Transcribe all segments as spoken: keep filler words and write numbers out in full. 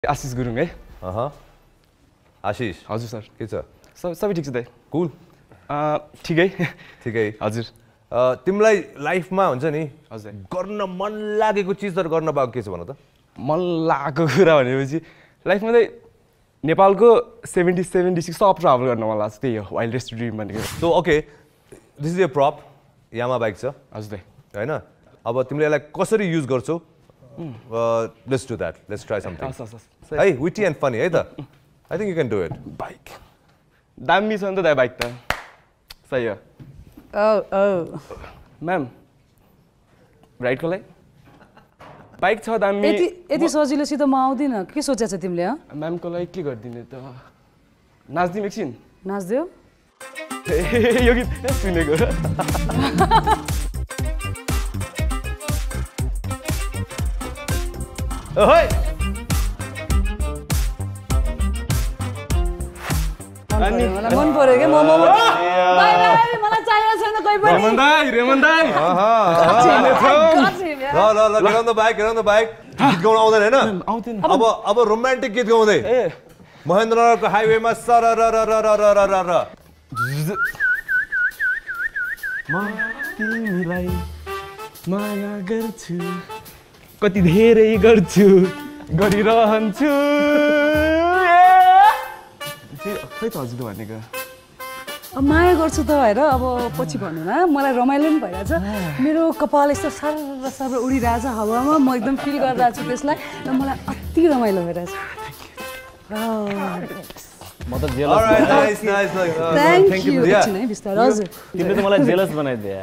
आशिष गुरुङ है अह आशिष हजुर सर के छ सब सबै ठिक छ दाइ कुल ठिकै ठिकै हजुर तिमीलाई लाइफमा हुन्छ नि हजुर गर्न मन लागेको चिजहरु गर्न पाएको के छ भन त मन लागेको कुरा भनेपछि लाइफमा चाहिँ नेपालको सेभेन्टी सेभेन डिस्ट्रिक्ट सब ट्राभल गर्न मन लाग्छ त्यही हो वाइल्डेस्ट ड्रिम भनेको so okay this is a prop Yamaha bike छ हजुर दाइ हैन अब तिमीले यसलाई कसरी युज गर्छौ let's do that let's try something है विटी एन्ड फनी है त I think you can do it bike दामी छ नि त दाइ बाइक त सही हो ओ ओ म्याम राइटको लागि बाइक छ दामी यति यति सजिलोसित म आउँदिन के सोचेछ तिमीले ह म्यामको लागि के गरिदिने त नाच्दिउँ एकछिन नाच्देऊ यो गीत सुनेको ओइ अनि मलाई मन पर्यो के मोमो बाइ बाइ मलाई चाहिएको छैन कोही पनि रेमन दाइ रेमन दाइ ल ल ल get on the bike get on the bike गीत गाउन आउँदैन हैन आउँदैन अब अब रोमान्टिक गीत गाउँदै ए महेन्द्रनगरको हाइवेमा सर र र र र र र र म तिमीलाई माया गर्छु कति धेरै गर्छु गरिरहन्छु खै त हजुरले भनेको अब माया गर्छु त हैर अब पछि भन्नु न मलाई रमाइलो पनि भइरहेछ मेरो कपाल यस्तो सर सर उडिरहेछ हावामा म एकदम फिल गरिरहेको छु त्यसलाई र मलाई अति रमाइलो भइरहेछ म त jealous Alright, nice, nice, nice. Uh, thank thank you you for that. एकछिन है बिस्तारै हजुर तिमीले त मलाई जेलस बनाइदिए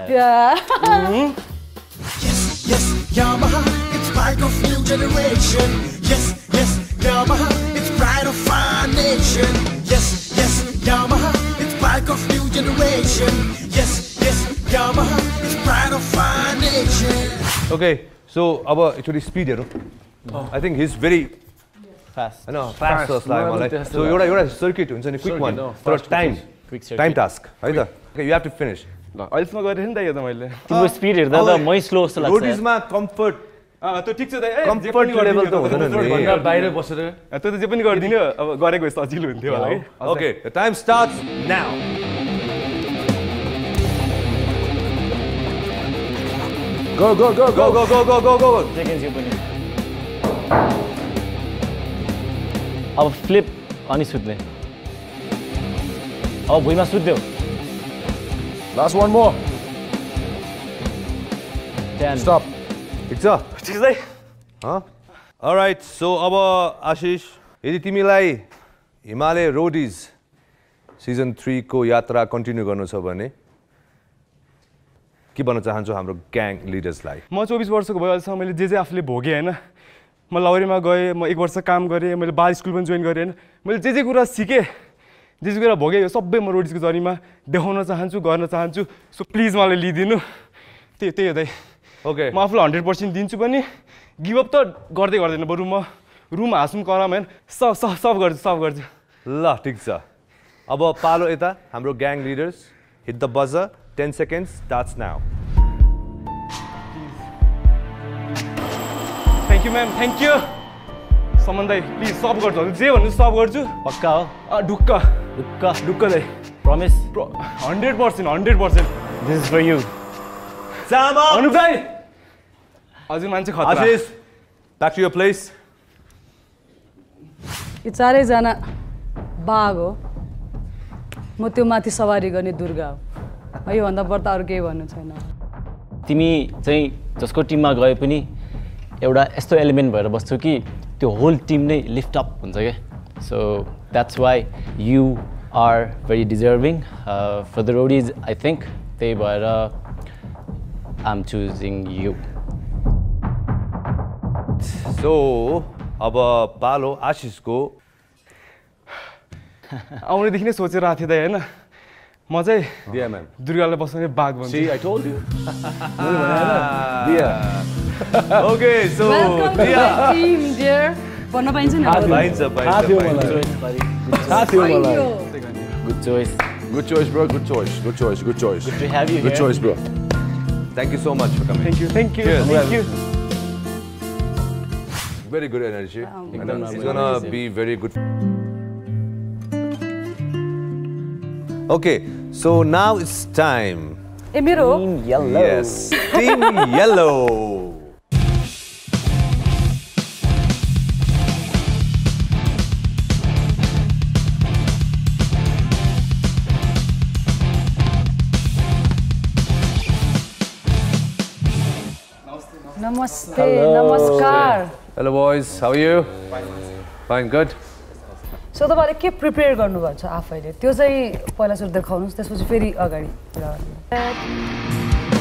Yes, yes, Yamaha, it's bike of new generation. Yes, yes, Yamaha, it's pride of our nation. Yes, yes, Yamaha, it's bike of new generation. Yes, yes, Yamaha, it's pride of our nation. Okay, so अब actually speed हेरौँ I think his very fast हैन fast जस्तो लाग्यो मलाई so एउटा एउटा circuit हुन्छ नि क्विक वान तर टाइम टाइम टास्क है त okay you have to finish ल अहिलेसम्म गरेँ नि त यो त मैले तिम्रो स्पिड हेर्दा त मै स्लो जस्तो लाग्छ रोडिजमा कम्फर्ट त्यो ठिक छ दाइ कम्फर्टेबल त हुँदैन नि बाहिर बसेर त्यो त जे पनि गरिदिनु अब गरेको यस्तो सजिलो हुन्थ्यो होला है okay the time starts now go go go go go go go go go second चाहिँ पनि अब फ्लिप अनि सुत्ने अब भुइँमा सुत्देऊ Last one more. Ten Stop. ठिक छ ठिक छ दाइ ह अलराइट सो अब आशिष यदि तिमीलाई हिमालय रोडिज सिजन थ्री को यात्रा कन्टिन्यू गर्नु छ भने के भन्न चाहन्छु हाम्रो ग्याङ लिडर्सलाई म चौबिस वर्षको भयो अहिलेसम्म मैले जे जे आफूले भोगेँ होइन म लौरीमा गएँ म एक वर्ष काम गरेँ मैले बाल स्कुल पनि जोइन गरेँ होइन मैले जे जे कुरा सिकेँ जे जे कुरा भोगेँ यो सबै म रोडिजको जर्नीमा देखाउन चाहन्छु गर्न चाहन्छु सो प्लिज मलाई लिइदिनु त्यही त्यही हो दाइ ओके म आफूलाई हन्ड्रेड पर्सेन्ट दिन्छु पनि गिभअप त गर्दै गर्दैन बरु म रुम हाँसौँ कराम होइन सब सब सब गर्छु सब गर्छु ल ठिक छ अब पालो यता हाम्रो gang leaders hit the buzzer ten seconds starts now thank you ma'am thank you Saman दाइ प्लिज सब गर्छु हजुर जे भन्नु सब गर्छु पक्का हो अँ, ढुक्क ढुक्क ढुक्क दाइ promise hundred percent hundred percent this is for you Anup दाइ हजुर मान्छे खतरा Ashish back to your place यी चारैजना बाघ हो म त्यो माथि सवारी गर्ने दुर्गा हो योभन्दा बढ्ता अरू केही भन्नु छैन तिमी चाहिँ जसको टिममा गए पनि एउटा यस्तो एलिमेन्ट भएर बस्छौ कि त्यो होल टिम नै लिफ्ट अप हुन्छ क्या so that's why you are very deserving for the Roadies I think त्यही भएर I am choosing you so अब पालो आशिषको आउनेदेखि नै सोचेर आएको थिएँ दाइ होइन म चाहिँ दिया म्याम दुर्गालाई बसाउने बाघ भन्छु See, I told you. Okay so Diya team dear भन्न पाइन्छ नि अब? पाइन्छ पाइन्छ थाहा थियो मलाई good choice Good choice, bro. Good choice. Good choice. Good choice. Good to have you Good here. choice, bro. Thank you so much for coming. Thank you, thank you, Cheers. thank you. very good energy. And he's gonna be very good. Okay, so now it's time. ए मेरो हो? Team yellow. Yes, Team Yellow. नमस्ते नमस्कार Hello boys, how are you? Fine, good. So तपाईँले के prepare गर्नुभएको छ आफैले त्यो चाहिँ पहिला सुरु देखाउनुहोस् त्यसपछि फेरि अगाडि कुरा गर्नु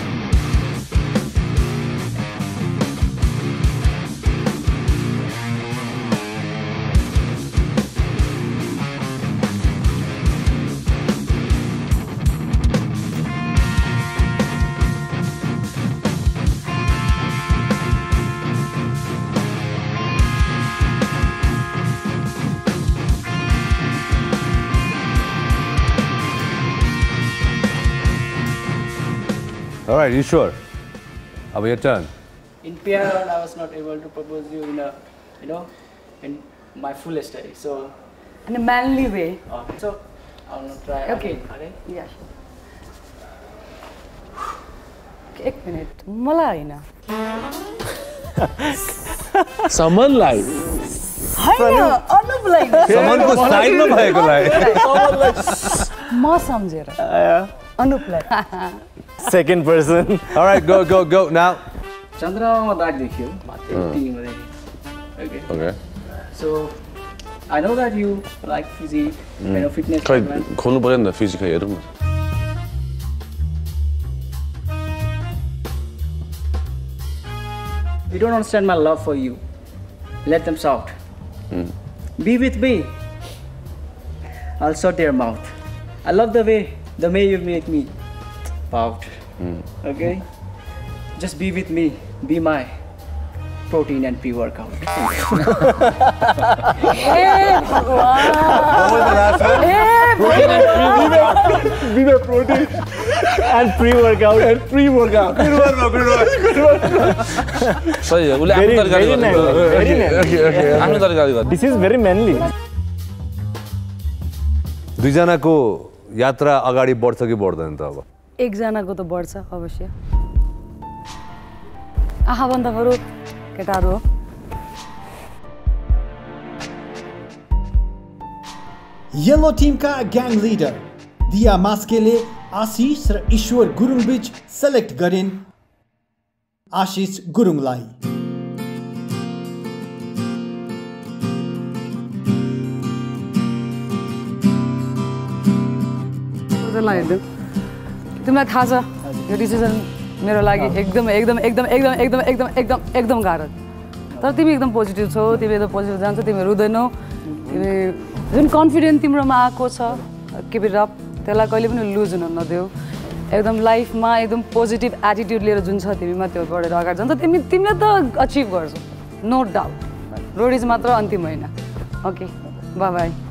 All right, you sure? Now your turn. In pair round, I was not able to propose you in a, you know, in my full study. So, अनि manly way uh, so I will try. Okay. Okay. एक minute मलाई होइन समनलाई होइन अनुपलाई Someone who's side में भाईकोलाई. म सम्झेर अनुपलाई Second person. All right, go, go, go now. चन्द्रमामा दाग देखियो माथि टिङमा देखियो. Okay. Okay. So, I know that you like physique, kind of fitness. खै man. खोल्नु पर्यो नि त फिजिक हेरौँ न. You don't understand my love for you. Let them shout. Be with me. I'll shut their mouth. I love the way, the way you make me pout. Okay? Just be with me. Be my protein and pre-workout. And pre-workout. And pre-workout. सही हो उसले आफ्नो Very- तरिकाले very गर्नु. manly, very manly. Okay, okay, आफ्नो तरिकाले गर्नु. This is very manly. दुईजनाको यात्रा अगाडि बढ्छ कि बढ्दैन त अब? एकजनाको त बढ्छ अवश्य आँखा बरु केटाहरू हो येलो टिमका ग्याङ लिडर दिया मास्केले आशिष र ईश्वर गुरुङ बीच सेलेक्ट गरिन् आशिष गुरुङलाई त्यसलाई हेर्नु तिमीलाई थाहा छ यो डिसिजन मेरो लागि एकदम एकदम एकदम एकदम एकदम एकदम एकदम एकदम गाह्रो तर तिमी एकदम पोजिटिभ छौ तिमी एकदम पोजिटिभ जान्छौ तिमी रुँदैनौ तिमी जुन कन्फिडेन्ट तिम्रोमा आएको छ किप इट अप त्यसलाई कहिले पनि लुज हुन नदेऊ एकदम लाइफमा एकदम पोजिटिभ एटिट्युड लिएर जुन छ तिमीमा त्यो बढेर अगाडि जान्छ तिमी तिमीले त अचिभ गर्छौ नो डाउट रोडिज मात्र अन्तिम होइन ओके बाई बाई